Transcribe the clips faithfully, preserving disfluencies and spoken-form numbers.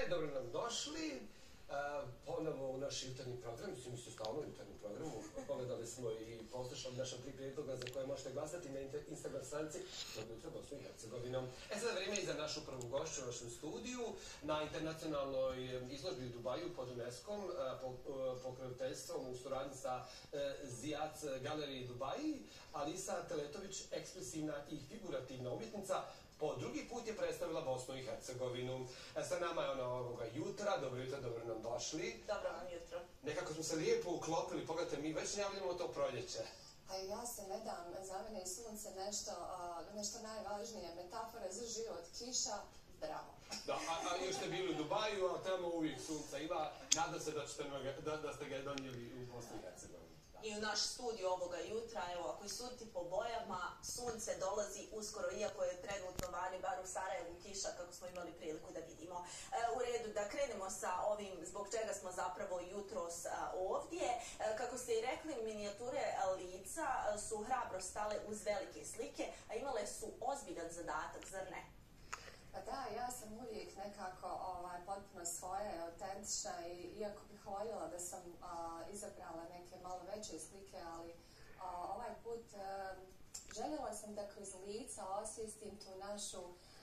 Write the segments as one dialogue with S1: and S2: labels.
S1: sve, dobro nam došli. Ponovo u naš jutarnji program, mislim mi ste stalno u jutarnjem programu, pogledali smo i poslušali naša tri prijedloga za koje možete glasati na Instagram stranici Dobro jutro Bosnu i Hercegovinu. E sada vrijeme i za našu prvu gošću u našem studiju na internacionalnoj izložbi u Dubaju pod UNESCO-om, pokroviteljstvom u suradnji sa Zijac Galeriji Dubaji, Alisa Teletović, ekspresivna i figurativna umjetnica, po drugi put je predstavila Bosnu i Hercegovinu. Sa nama je ona ovoga jutra. Dobro jutro, dobro nam došli.
S2: Dobro nam jutro.
S1: Nekako smo se lijepo uklopili. Pogledajte, mi već najavljamo to proljeće.
S2: A ja se ne dam, za mene je sunce nešto, nešto najvažnije. Metafora za život, kiša, bravo.
S1: Da, a, a još ste bili u Dubaju, a tamo uvijek sunca ima. Nadam se da, ćete, da, da ste ga donijeli u Bosnu i Hercegovini.
S2: I u naš studiju ovoga jutra, evo, ako suti po bojama, sunce dolazi uskoro, iako je trenutno vani, bar u Sarajevu, kiša, kako smo imali priliku da vidimo. E, u redu, da krenemo sa ovim, zbog čega smo zapravo jutros a, ovdje. E, kako ste i rekli, minijature lica su hrabro stale uz velike slike, a imale su ozbiljan zadatak, zar ne? Pa da, ja sam uvijek nekako ovaj, potpuno svoja i autentična, i iako bih voljela da sam a, izabrala neke malo veće slike, ali a, ovaj put a, željela sam da kroz lica osvijestim tu našu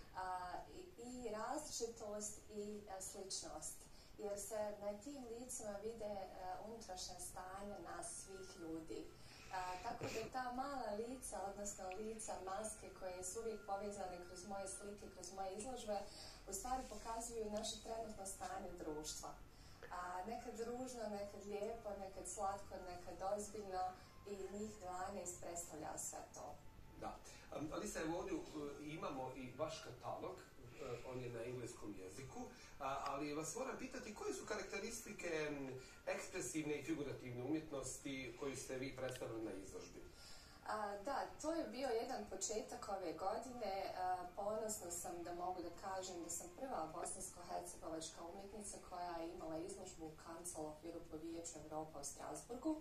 S2: a, i, i različitost i a, sličnost. Jer se na tim licima vide a, unutrašnje stanje nas svih ljudi. A, tako da ta mala lica, odnosno lica, maske koje su uvijek povezane kroz moje slike, kroz moje izložbe, u stvari pokazuju naše trenutno stanje društva. A, nekad ružno, nekad lijepo, nekad slatko, nekad ozbiljno, i njih dvanaest predstavlja sve to.
S1: Da. Um, Alisa, evo ovdje uh, imamo i vaš katalog, uh, on je na engleskom jeziku, uh, ali vas moram pitati koje su karakteristike um, ekspresivne i figurativne umjetnosti koju ste vi predstavili na izložbi?
S2: A, da, to je bio jedan početak ove godine. A, ponosna sam da mogu da kažem da sam prva bosansko-hercegovačka umjetnica koja je imala izložbu u Council of Europe Vijeća Evropa u Strasburgu.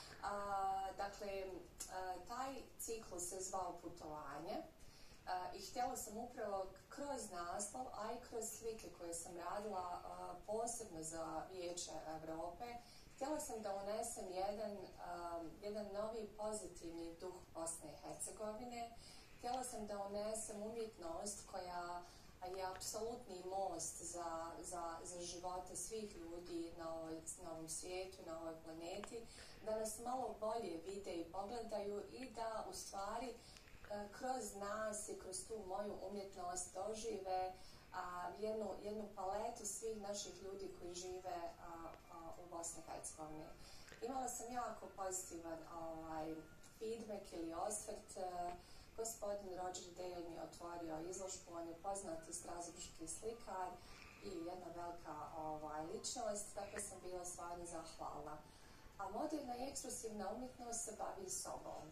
S2: A, dakle, a, taj ciklus se zvao Putovanje. A, i htjela sam upravo kroz naslov, a i kroz slike koje sam radila a, posebno za Vijeće Evrope, htjela sam da unesem jedan, um, jedan novi pozitivni duh Bosne i Hercegovine. Htjela sam da unesem umjetnost koja je apsolutni most za, za, za živote svih ljudi na, ovoj, na ovom svijetu, na ovoj planeti, da nas malo bolje vide i pogledaju i da u stvari kroz nas i kroz tu moju umjetnost dožive a, jednu, jednu paletu svih naših ljudi koji žive a, a, u Bosni i Hercegovini. Imala sam jako pozitivan ovaj, feedback ili osvrt. E, gospodin Roger Dale mi je otvorio izložbu, on je poznati strasburški slikar i jedna velika ovaj, ličnost, tako sam bila stvarno zahvalna. A moderna i ekspresivna umjetnost se bavi sobom.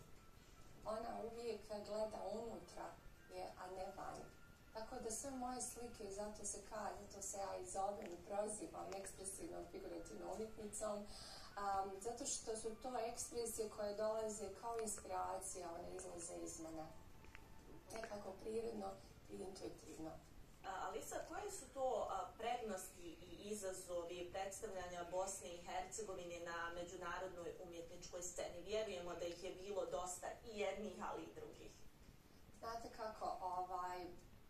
S2: Ona uvijek gleda unutra, je, a ne van. Tako da sve moje slike, i zato se kaže, zato se ja i zovem i prozivam ekspresivnom figurativnom umjetnicom, um, zato što su to ekspresije koje dolaze kao inspiracija, one izlaze iz mene. Nekako prirodno i intuitivno.
S3: Alisa, koje su to a, prednosti i izazovi predstavljanja Bosne i Hercegovine na međunarodnoj umjetničkoj sceni? Vjerujemo da ih je bilo dosta i jednih, ali i drugih.
S2: Znate kako, ovaj,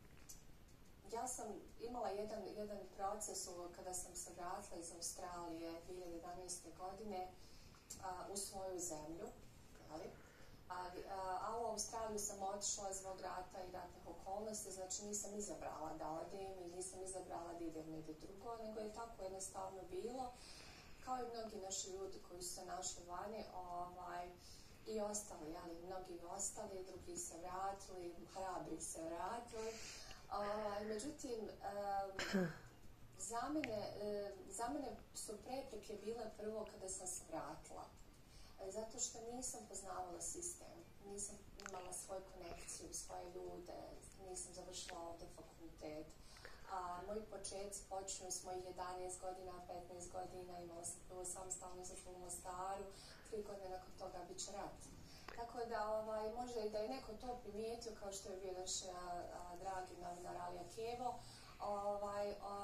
S2: ja sam imala jedan, jedan proces u, kada sam se vratila iz Australije dvije hiljade jedanaeste. godine a, u svoju zemlju, ali, a, a, a u Australiju sam otišla zbog rata i ratnih okolnosti, znači nisam izabrala da odem i nisam izabrala da idem negdje drugo, nego je tako jednostavno bilo, kao i mnogi naši ljudi koji su se našli vani, ovaj, i ostali, ali mnogi ostali, drugi se vratili, hrabri se vratili. Uh, međutim, um, za, mene, uh, za mene su prepreke bile prvo kada sam se vratila. Uh, zato što nisam poznavala sistem, nisam imala svoju konekciju, svoje ljude, nisam završila ovdje fakultet. A moji početci počinju s mojih jedanaest godina, petnaest godina, imala sam prvo samostalnu izložbu u Mostaru, tri godine nakon toga bit će rat. Tako da ovaj, možda i da je neko to primijetio, kao što je bio naš a, a, dragi novinar Alija Kevo, ovaj, a, nije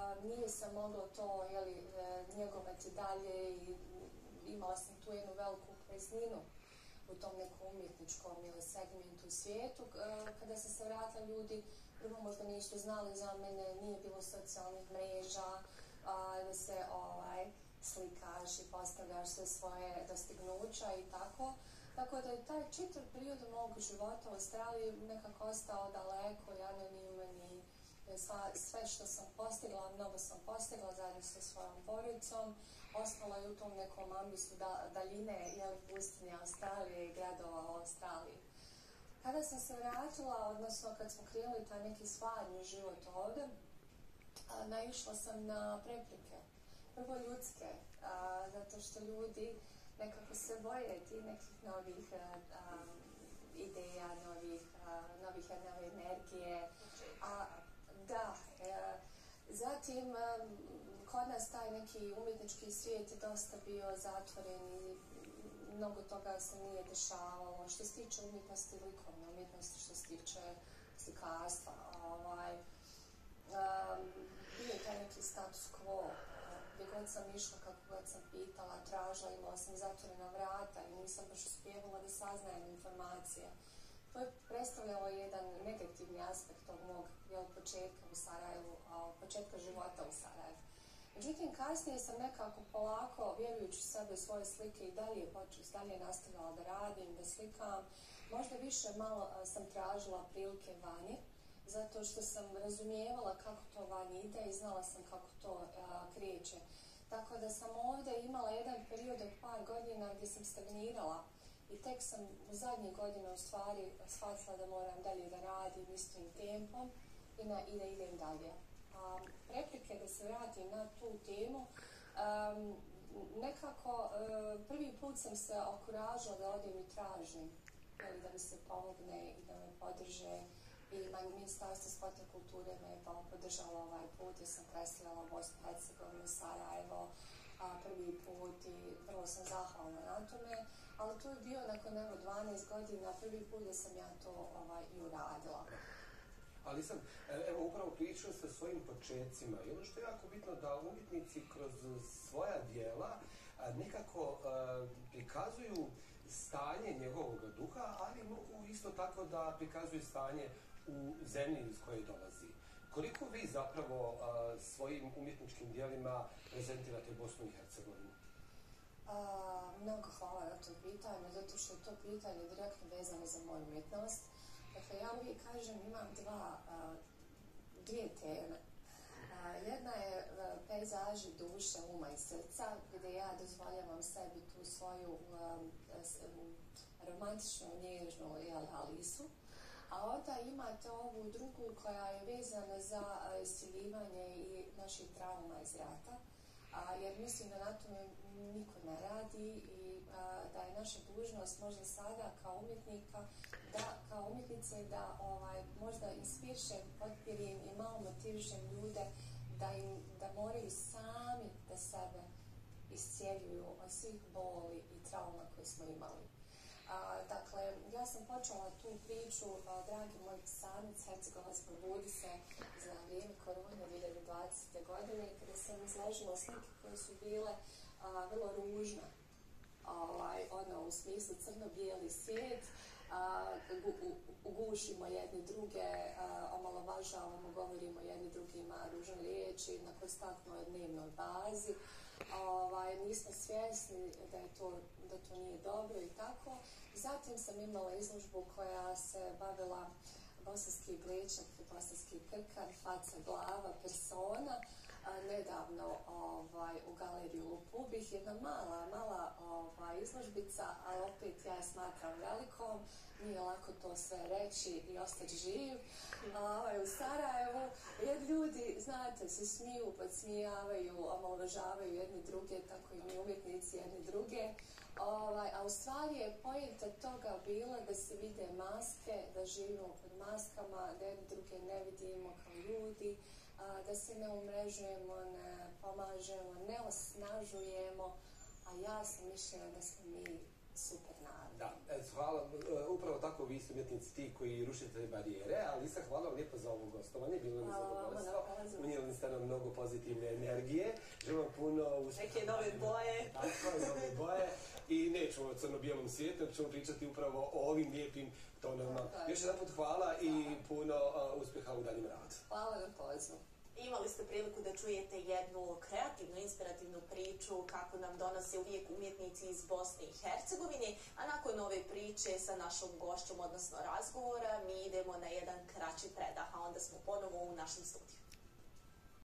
S2: dalje sam mogla to jeli, njegovati dalje i imala sam tu jednu veliku prazninu u tom nekom umjetničkom ili segmentu u svijetu. Kada sam se vratila, ljudi prvo možda nisu znali za mene, nije bilo socijalnih mreža, da se ovaj, slikaš i postavljaš sve svoje dostignuća i tako. Tako da je taj čitav period mog života u Australiji nekako ostao daleko i anoniman i sve što sam postigla, mnogo sam postigla zajedno sa svojom porodicom. Ostala je u tom nekom ambisu da, daljine jeli, pustinje Australije i gradova u Australiji. Kada sam se vratila, odnosno kad smo krenuli taj neki stvarni život ovdje, a, naišla sam na prepreke. Prvo ljudske, a, zato što ljudi nekako se boje ti nekih novih a, a, ideja, novih, a, novih nove energije. A, da, a, zatim a, kod nas taj neki umjetnički svijet je dosta bio zatvoren i mnogo toga se nije dešavalo. Što se tiče umjetnosti, likovne umjetnosti, što se tiče slikarstva, ovaj, um, bio je taj neki status quo. Gdje god sam išla, kako god sam pitala, tražila, imala sam zatvorena vrata i nisam baš uspijevala da saznajem informacije. To je predstavljalo jedan negativni aspekt tog mog jel, početka u Sarajevu, početka života u Sarajevu. Međutim, kasnije sam nekako polako, vjerujući sebe, svoje slike i dalje, dalje nastavila da radim, da slikam. Možda više malo a, sam tražila prilike vani, zato što sam razumijevala kako to vani ide i znala sam kako to a, kreće. Tako da sam ovdje imala jedan period od par godina gdje sam stagnirala i tek sam u zadnje godine u stvari shvatila da moram dalje da radim istim tempom i, na, i da idem dalje. Um, prepreke, da se vratim na tu temu, um, nekako uh, prvi put sam se okuražila da odem i tražim, ili da mi se pomogne i da me podrže. I Ministarstvo sporta i kulture me je podržalo ovaj put, jer sam predstavljala Bosnu i Hercegovinu, Sarajevo, a, prvi put i vrlo sam zahvalna na tome. Ali to je bio nakon evo dvanaest godina, prvi put da sam ja to ovaj, i uradila.
S1: Ali sam, evo, upravo pričao sa svojim početcima i ono što je jako bitno da umjetnici kroz svoja dijela a, nekako a, prikazuju stanje njegovog duha, ali mogu isto tako da prikazuju stanje u zemlji iz koje dolazi. Koliko vi zapravo a, svojim umjetničkim dijelima prezentirate Bosnu i Hercegovinu?
S2: A, mnogo hvala na to pitanje, zato što je to pitanje direktno vezano za moju umjetnost. Dakle, ja uvijek kažem, imam dva, a, dvije teme. A, jedna je a, pejzaži duše, uma i srca, gdje ja dozvoljavam sebi tu svoju a, s, m, romantičnu, nježnu jel, Alisu. A onda imate ovu drugu koja je vezana za isciljivanje i naših trauma iz rata. A, jer mislim da na tome niko ne radi i a, da je naša dužnost možda sada kao umjetnika, da, kao umjetnice da ovaj, možda inspirišem, potpirim i malo motivišem ljude da, im, da moraju sami da sebe iscijeljuju od svih boli i trauma koje smo imali. A, dakle, ja sam počela tu priču, a, dragi moj pisanac, Hercegovac probudi se za vrijeme korone dvije hiljade dvadesete. godine, kada sam izložila slike koje su bile a, vrlo ružne, ovaj, ono, u smislu crno-bijeli svijet, a, gu, u, ugušimo jedne druge, a, omalovažavamo, govorimo jedni drugima ružne riječi na konstantnoj dnevnoj bazi. Ovaj, nismo svjesni da, je to, da to nije dobro i tako. Zatim sam imala izložbu koja se bavila bosanski glečak, bosanski krkan, faca, glava, persona. A, nedavno ovaj, u galeriju Lupubih, jedna mala, mala ovaj, izložbica, ali opet ja je smatram velikom. Nije lako to sve reći i ostati živ. Ovaj, u Sarajevu, jer ljudi, znate, se smiju, podsmijavaju, omalovažavaju jedni druge, tako i mi umjetnici jedni druge. Ovaj, a u stvari je pojenta toga bila da se vide maske, da živimo pod maskama, da jedni druge ne vidimo kao ljudi, a, da se ne umrežujemo, ne pomažemo, ne osnažujemo, a ja sam mišljena da smo mi super narod.
S1: Da, e, hvala, e, upravo tako vi su umjetnici ti koji rušite te barijere, ali Lisa, hvala vam lijepo za ovo gostovanje, bilo mi zadovoljstvo. Unijeli ste nam mnogo pozitivne energije, želim vam puno uspjeha.
S3: Neke nove boje.
S1: Tako, nove boje. I nećemo o crno-bijelom svijetu, ćemo pričati upravo o ovim lijepim tonama. Još jedan put hvala i puno uh, uspjeha u daljem radu.
S2: Hvala na pozivu.
S3: Imali ste priliku da čujete jednu kreativnu, inspirativnu priču kako nam donose uvijek umjetnici iz Bosne i Hercegovine, a nakon ove priče sa našom gošćom, odnosno razgovora, mi idemo na jedan kraći predah, a onda smo ponovo u našem studiju.